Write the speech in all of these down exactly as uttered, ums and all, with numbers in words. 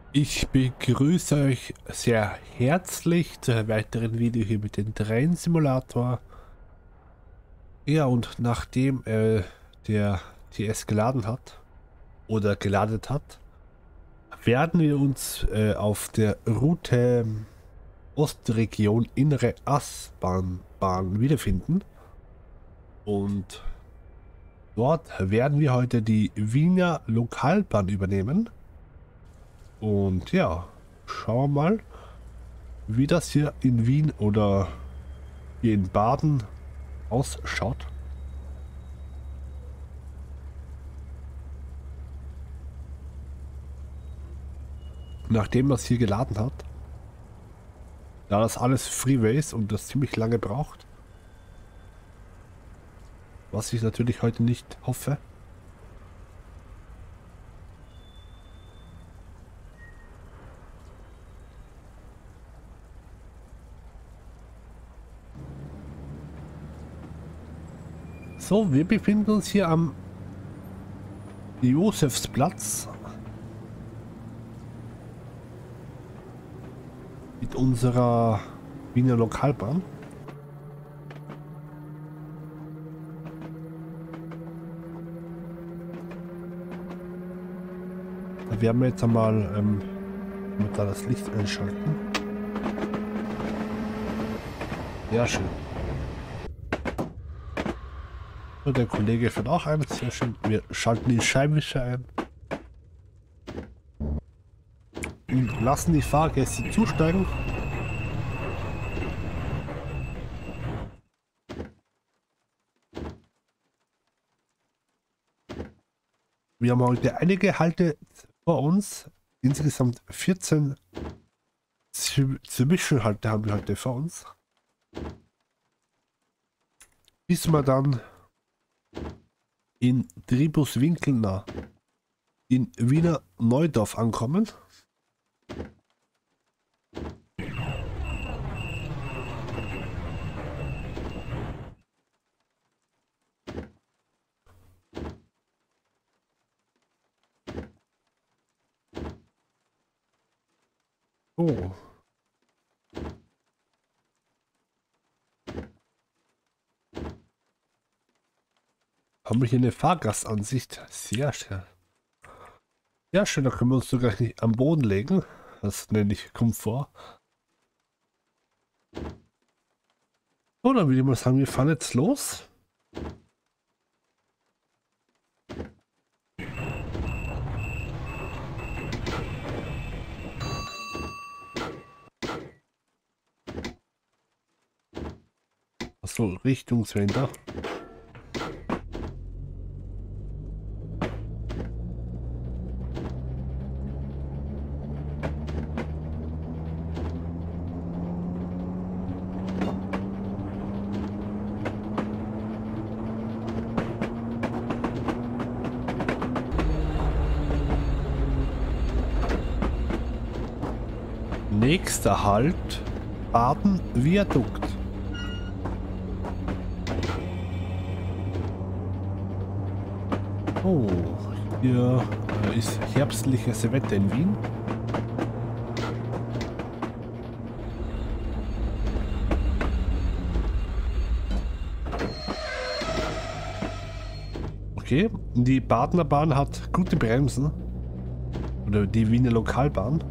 Ich begrüße euch sehr herzlich zu einem weiteren Video hier mit dem Train-Simulator. Ja, und nachdem äh, der T S geladen hat oder geladet hat, werden wir uns äh, auf der Route Ostregion Innere Aspern Bahn wiederfinden. Und dort werden wir heute die Wiener Lokalbahn übernehmen. Und ja, schauen wir mal, wie das hier in Wien oder hier in Baden ausschaut. Nachdem das hier geladen hat, da das alles Freeway ist und das ziemlich lange braucht, was ich natürlich heute nicht hoffe. So, wir befinden uns hier am Josefsplatz mit unserer Wiener Lokalbahn. Da werden wir jetzt einmal ähm, mit da das Licht einschalten. Ja, schön. Und der Kollege fährt auch ein, sehr schön. Wir schalten die Scheibenwischer ein und lassen die Fahrgäste zusteigen. Wir haben heute einige Halte vor uns. Insgesamt vierzehn Zwischenhalte haben wir heute vor uns. Bis wir dann in Tribuswinkeln in Wiener Neudorf ankommen. Oh. Haben wir hier eine Fahrgastansicht? Sehr schön. Ja, schön, da können wir uns sogar nicht am Boden legen. Das nenne ich Komfort. So, dann würde ich mal sagen, wir fahren jetzt los. Achso, Richtungswender. Nächster Halt, Baden Viadukt. Oh, hier äh, ist herbstliches Wetter in Wien. Okay, die Badener Bahn hat gute Bremsen. Oder die Wiener Lokalbahn.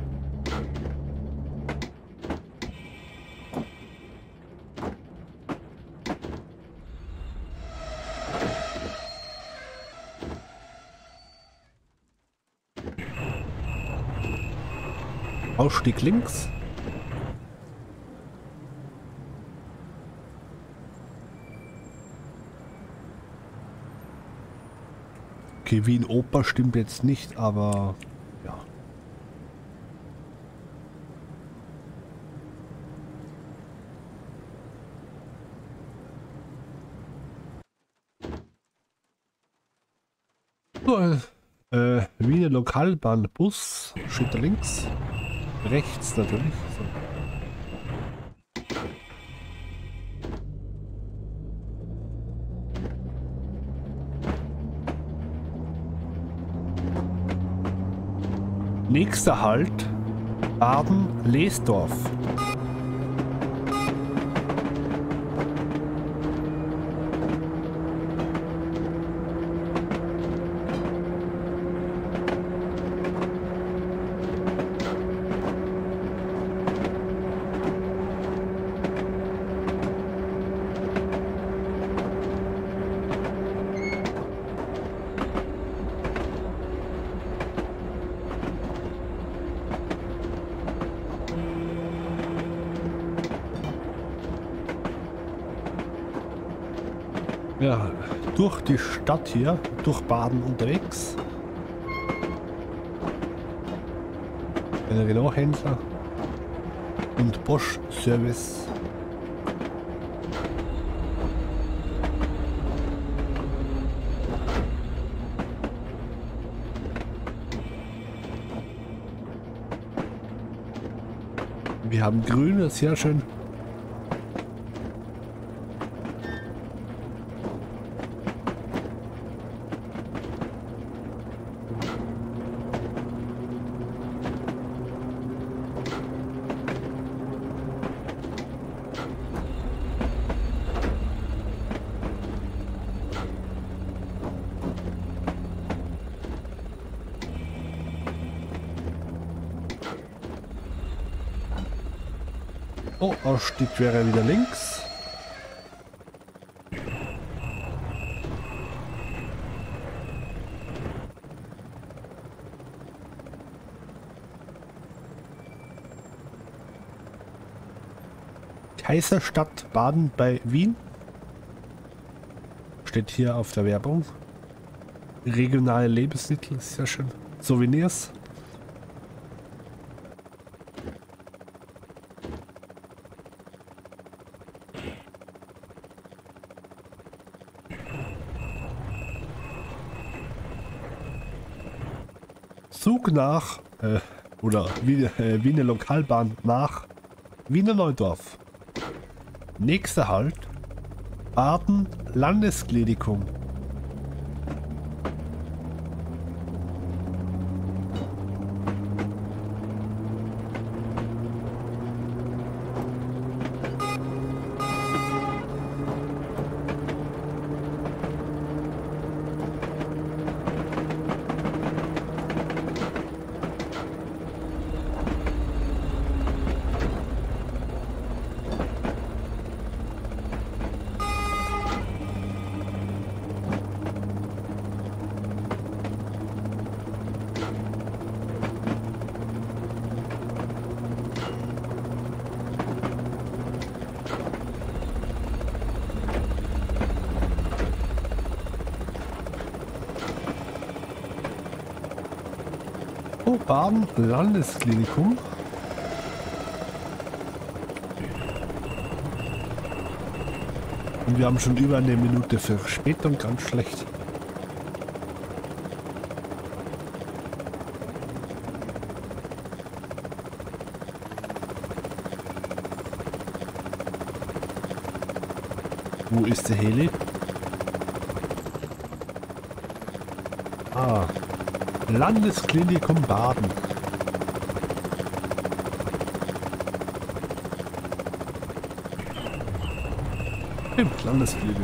Ausstieg links. Okay, Wien Oper stimmt jetzt nicht, aber ja. So, äh, Wiener Lokalbahn Bus steht da links. Rechts natürlich. So. Nächster Halt Baden-Lehsdorf. Ja, durch die Stadt hier, durch Baden unterwegs. Ein Renault-Händler und Bosch Service. Wir haben grün, das ist sehr schön. Oh, Ausstieg wäre wieder links. Kaiserstadt Baden bei Wien. Steht hier auf der Werbung. Regionale Lebensmittel, sehr schön. Souvenirs. Zug nach, äh, oder Wiener, äh, Wiener Lokalbahn nach Wiener Neudorf. Nächster Halt, Baden Landesklinikum. Oh, Baden Landesklinikum. Und wir haben schon über eine Minute Verspätung, ganz schlecht. Wo ist der Heli? Ah. Landesklinikum Baden. Stimmt, Landesklinikum.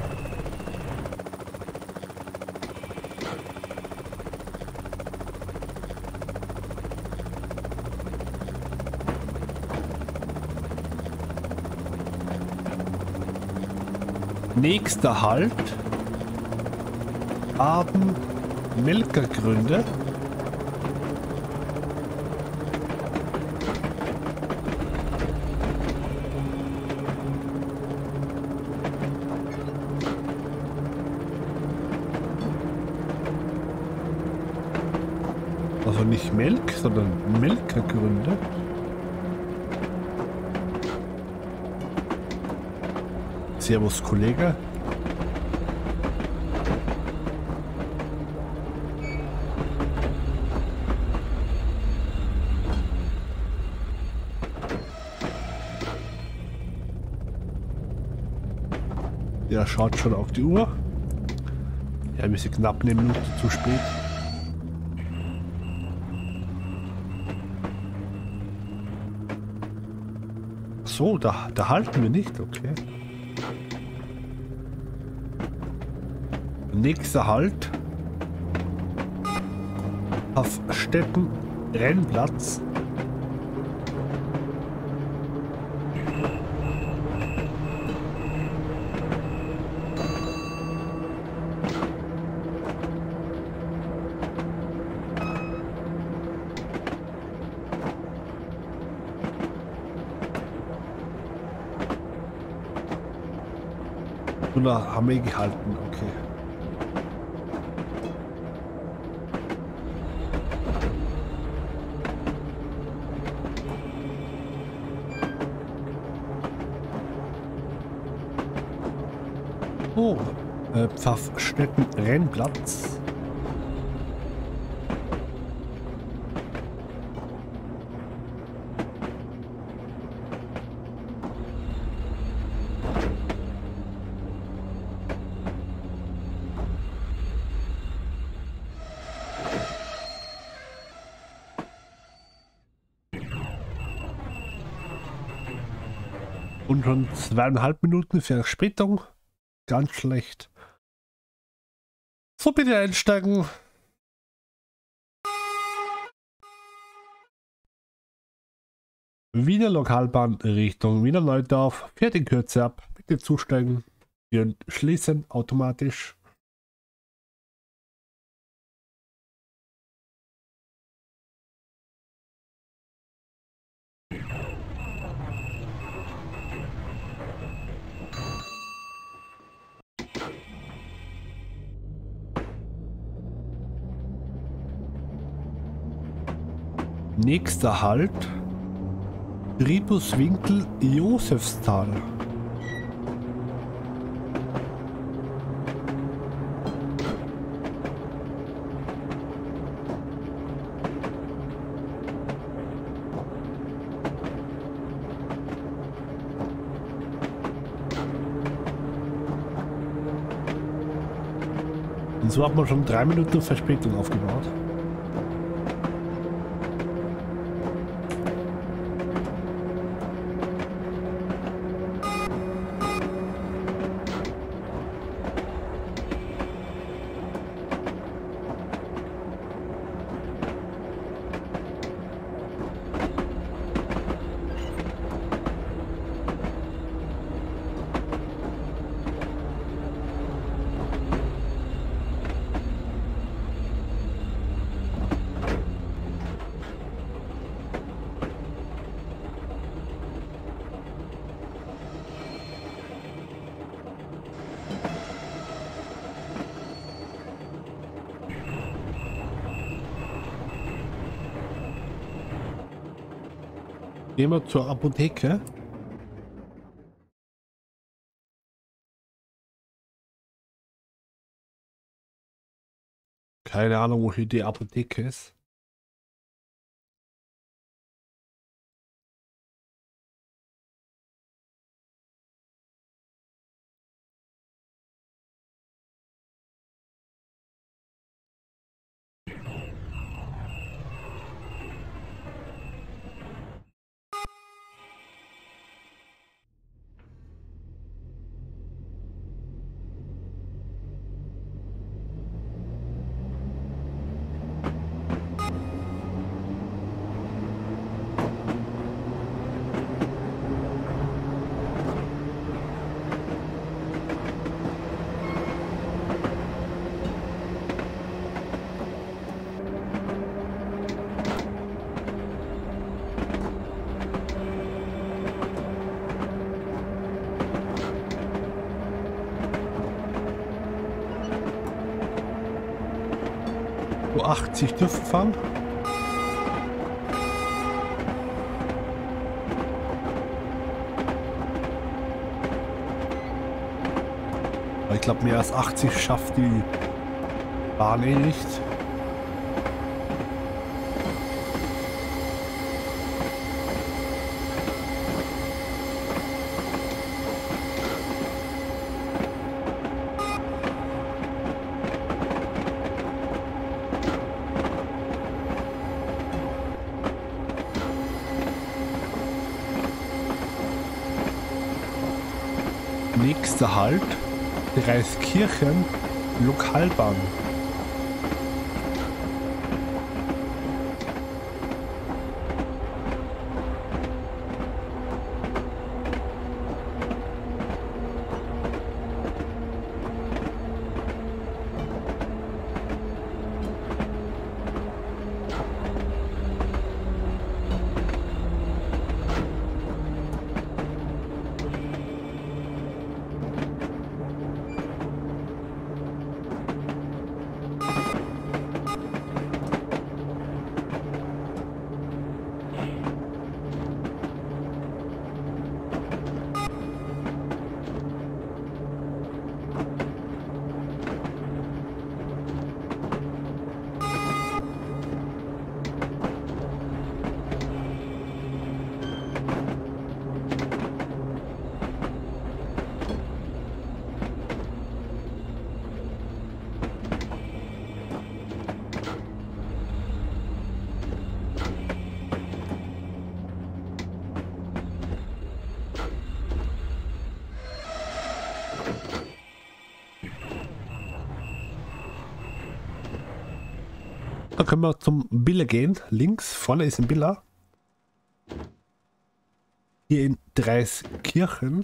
Nächster Halt. Baden Melkergründe. Also nicht Melk, sondern Melkergründe. Servus, Kollege. Der schaut schon auf die Uhr. Ja, wir sind knapp eine Minute zu spät. so, da, da halten wir nicht, okay. Nächster Halt. Auf Städten Rennplatz. Oder haben wir gehalten, okay. Oh, äh, Pfaffstätten Rennplatz. Und schon zweieinhalb Minuten Verspätung. Ganz schlecht. So, bitte einsteigen. Wiener Lokalbahn Richtung Wiener Neudorf. Fährt in Kürze ab. Bitte zusteigen. Wir schließen automatisch. Nächster Halt. Tribuswinkel Josefsthal. Und so hat man schon drei Minuten Verspätung aufgebaut. Gehen wir zur Apotheke. Keine Ahnung, wo hier die Apotheke ist. achtzig dürfen fahren. Ich glaube, mehr als achtzig schafft die Bahn eh nicht. Nächster Halt, Dreiskirchen, Lokalbahn. Da können wir zum Billa gehen. Links vorne ist ein Billa. Hier in Dreiskirchen.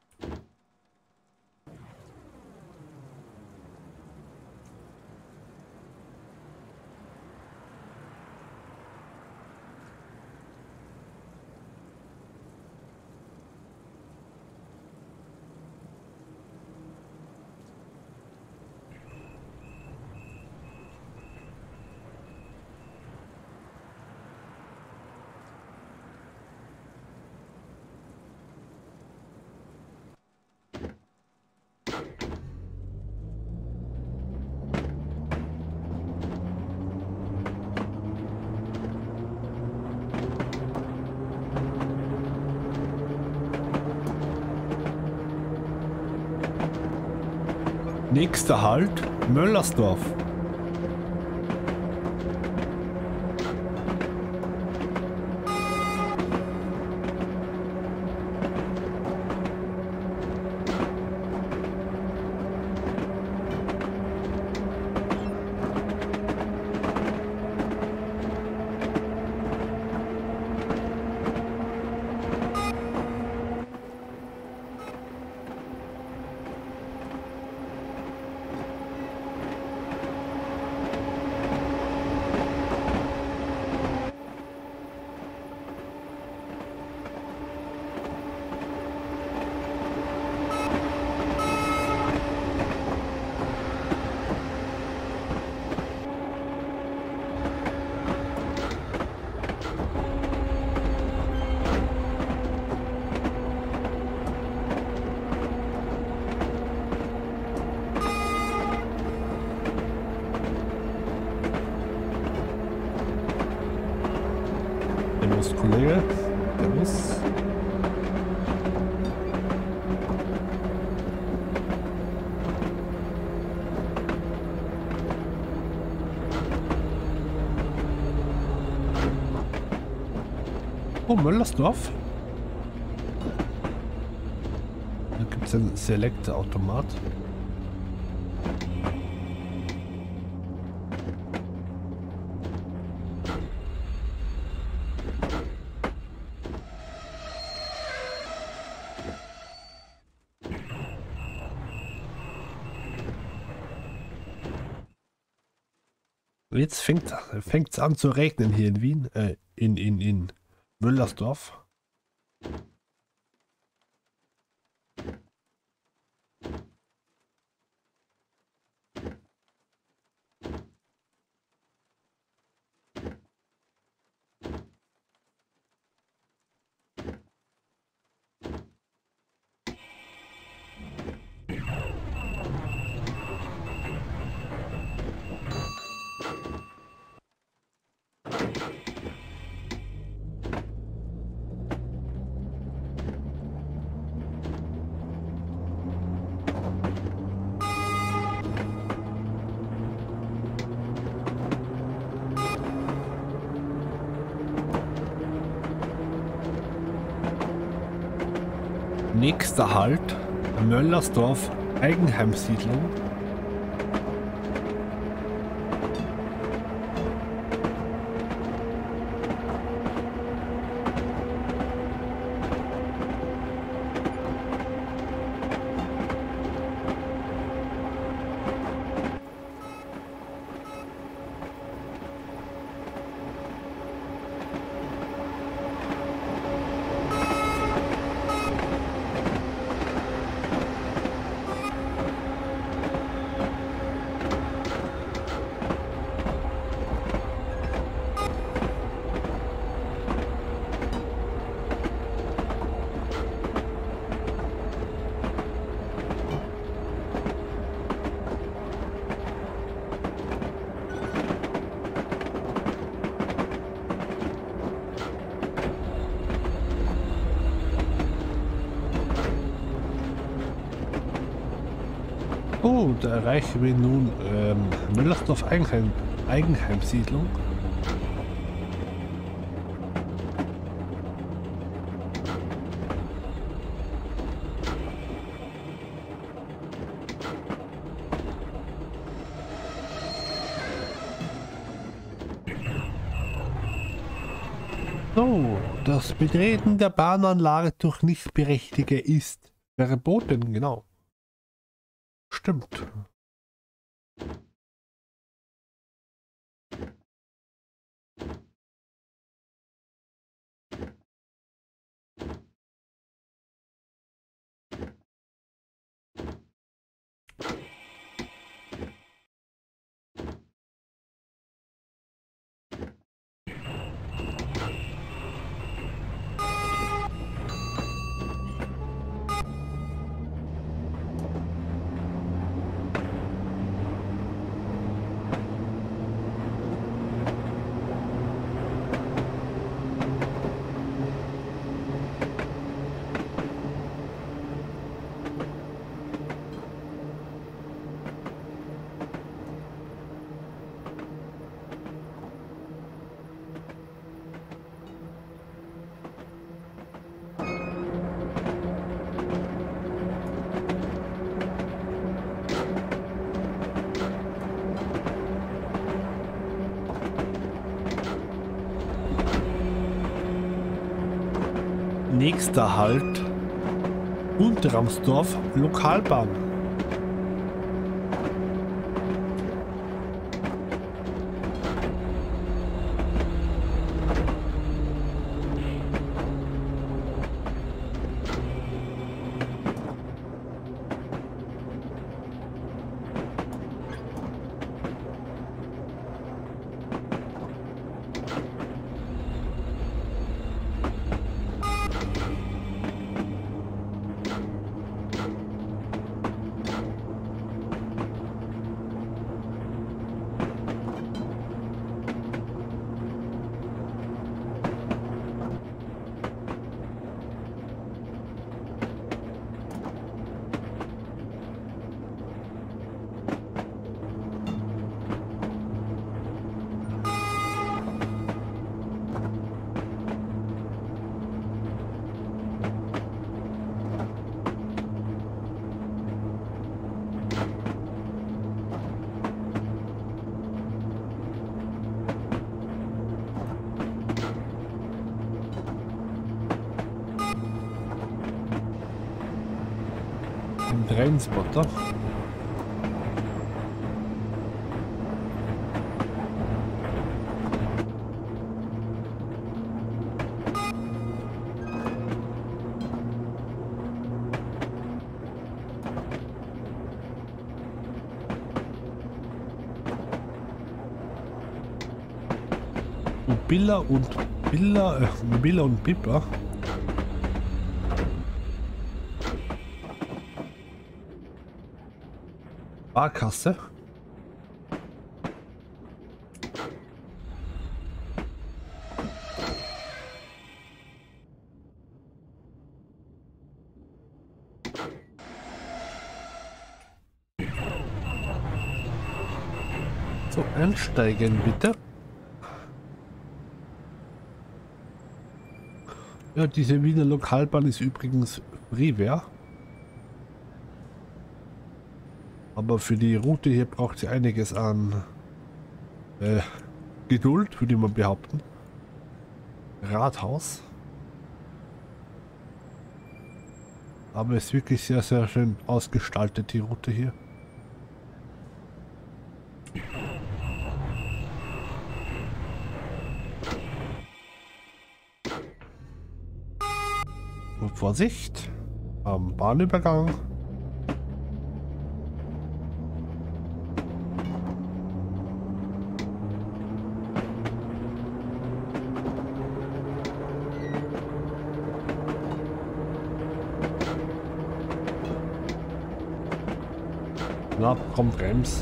Nächster Halt, Möllersdorf. Servus, Kollege. Servus. Oh, Möllersdorf. Da gibt es einen Select-Automat. Jetzt fängt es an zu regnen hier in Wien, äh, in, in, in Möllersdorf. Nächster Halt, Möllersdorf Eigenheimsiedlung. Oh, da erreichen wir nun ähm, Möllersdorf Eigenheim, Eigenheimsiedlung. So, das Betreten der Bahnanlage durch Nichtberechtigte ist verboten, genau. Stimmt. Nächster Halt Unterramsdorf Lokalbahn. Trainspotter. Billa und Billa, äh, Billa und Pippa. Sparkasse. So, einsteigen bitte. Ja, diese Wiener Lokalbahn ist übrigens Riviera. Aber für die Route hier braucht sie einiges an äh, Geduld, würde man behaupten. Rathaus. Aber es ist wirklich sehr, sehr schön ausgestaltet, die Route hier. Und Vorsicht am Bahnübergang. Na, komm, Brems.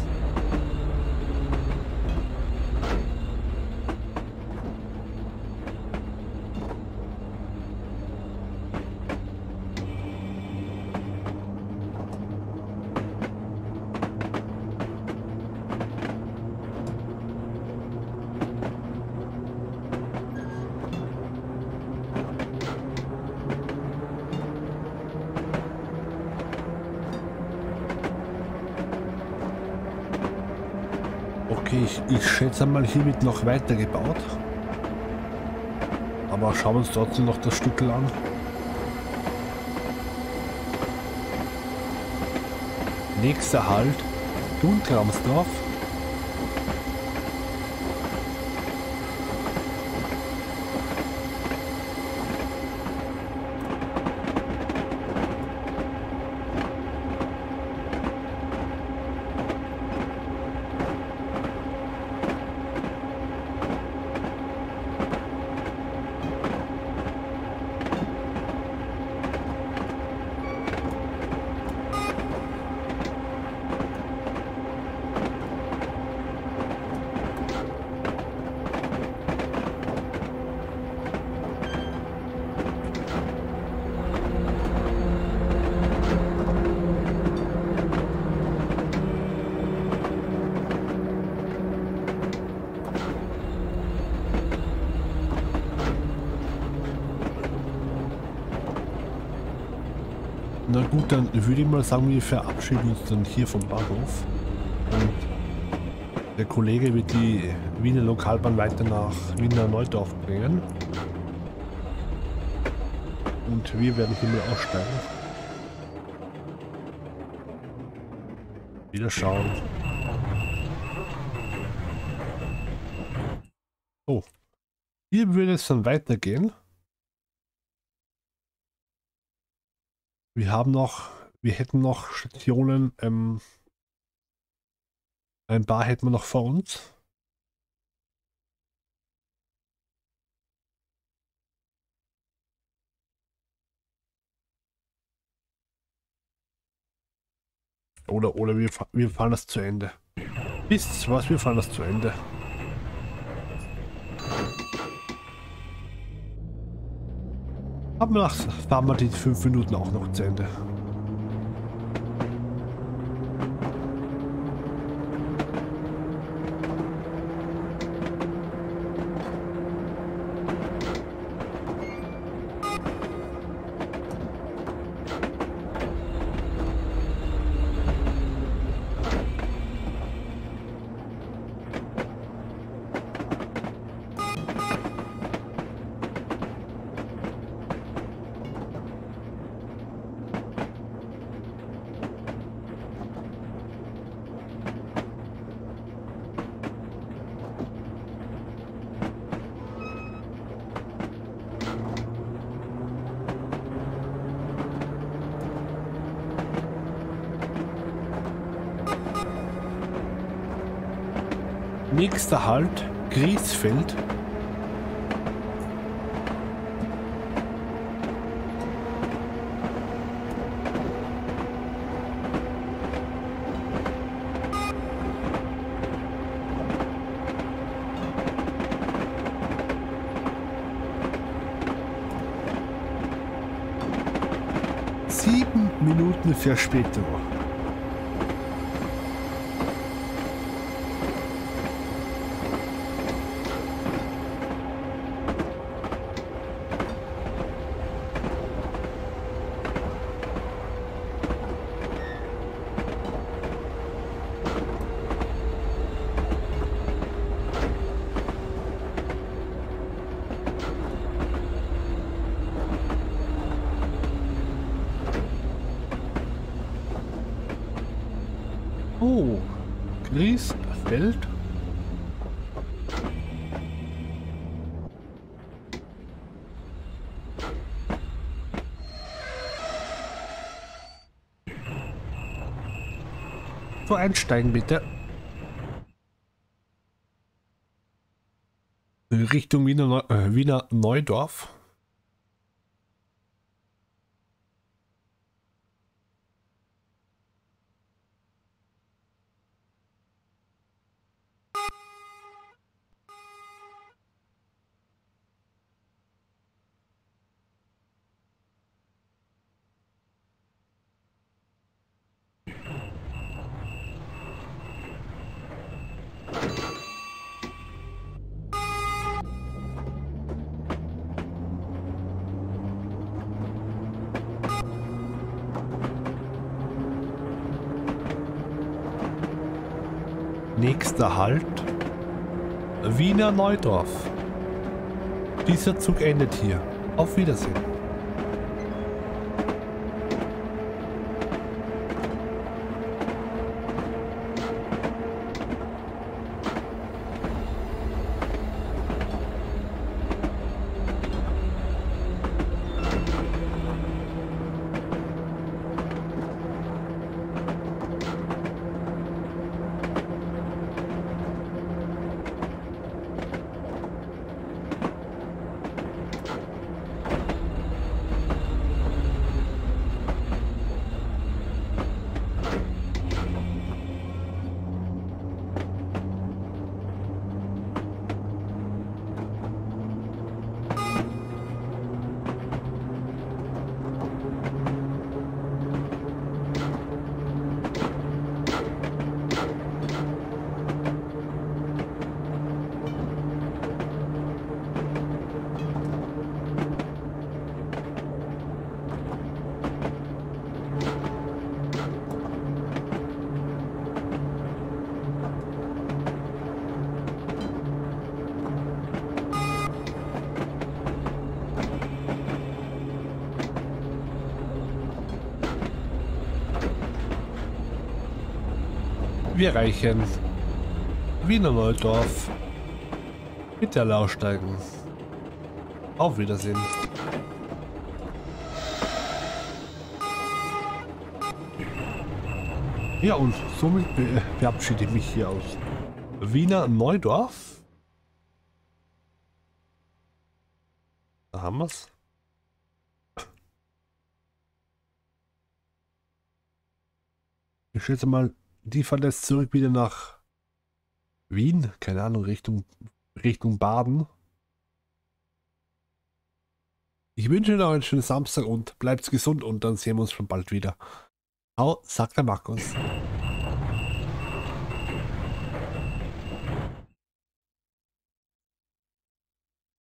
Okay, ich, ich schätze mal, hier wird noch weiter gebaut. Aber schauen wir uns trotzdem noch das Stück an. Nächster Halt, Dunkramsdorf. Na gut, dann würde ich mal sagen, wir verabschieden uns dann hier vom Bahnhof. Und der Kollege wird die Wiener Lokalbahn weiter nach Wiener Neudorf bringen. Und wir werden hier mal aussteigen. Wieder schauen. Oh. Hier würde es dann weitergehen. Wir haben noch, wir hätten noch Stationen, ähm, ein paar hätten wir noch vor uns. Oder, oder wir, wir fahren das zu Ende. Wisst was, wir fahren das zu Ende. Aber nach fahren wir die fünf Minuten auch noch zu Ende. Nächster Halt, Griesfeld. Sieben Minuten Verspätung. So, Griesfeld. So, einsteigen bitte. Richtung Wiener, Neu äh, Wiener Neudorf. Nächster Halt, Wiener Neudorf. Dieser Zug endet hier. Auf Wiedersehen. Wir erreichen Wiener Neudorf. Bitte alle aussteigen. Auf Wiedersehen. Ja, und somit be verabschiede ich mich hier aus Wiener Neudorf. Da haben wir's. Ich schätze mal, die fährt jetzt zurück wieder nach Wien. Keine Ahnung, Richtung, Richtung Baden. Ich wünsche Ihnen noch einen schönen Samstag und bleibt gesund und dann sehen wir uns schon bald wieder. Au, sagt der Markus.